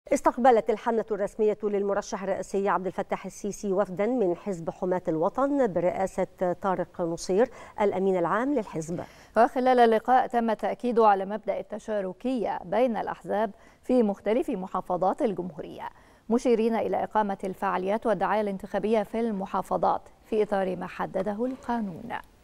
استقبلت الحملة الرسمية للمرشح الرئاسي عبد الفتاح السيسي وفدا من حزب حماة الوطن برئاسة طارق نصير الأمين العام للحزب. وخلال اللقاء تم التأكيد على مبدأ التشاركية بين الأحزاب في مختلف محافظات الجمهورية، مشيرين إلى إقامة الفعاليات والدعاية الانتخابية في المحافظات في إطار ما حدده القانون.